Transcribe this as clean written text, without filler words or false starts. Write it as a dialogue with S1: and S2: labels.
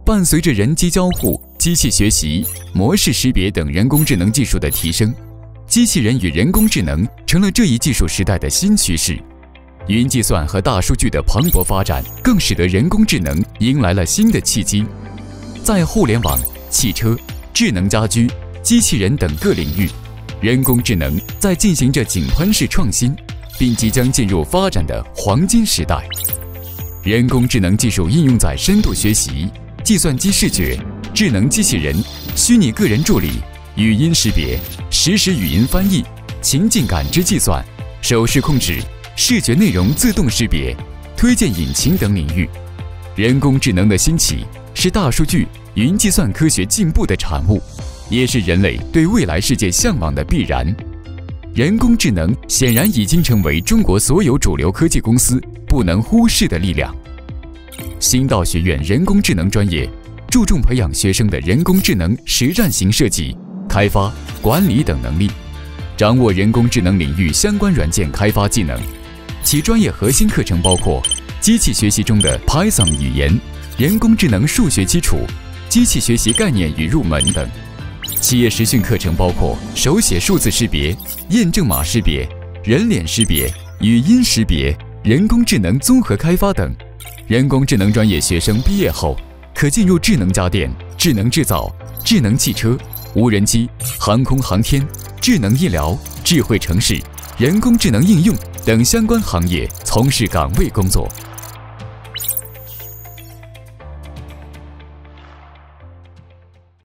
S1: 伴随着人机交互、机器学习、模式识别等人工智能技术的提升，机器人与人工智能成了这一技术时代的新趋势。云计算和大数据的磅礴发展，更使得人工智能迎来了新的契机。在互联网、汽车、智能家居、机器人等各领域，人工智能在进行着井喷式创新，并即将进入发展的黄金时代。人工智能技术应用在深度学习、计算机视觉、智能机器人、虚拟个人助理、语音识别、实时语音翻译、情境感知计算、手势控制、视觉内容自动识别、推荐引擎等领域。人工智能的兴起是大数据、云计算科学进步的产物，也是人类对未来世界向往的必然。人工智能显然已经成为中国所有主流科技公司不能忽视的力量。Xindao学院人工智能专业注重培养学生的人工智能实战型设计、开发、管理等能力，掌握人工智能领域相关软件开发技能。其专业核心课程包括机器学习中的 Python 语言、人工智能数学基础、机器学习概念与入门等。企业实训课程包括手写数字识别、验证码识别、人脸识别、语音识别、人工智能综合开发等。人工智能专业学生毕业后，可进入智能家电、智能制造、智能汽车、无人机、航空航天、智能医疗、智慧城市、人工智能应用等相关行业从事岗位工作。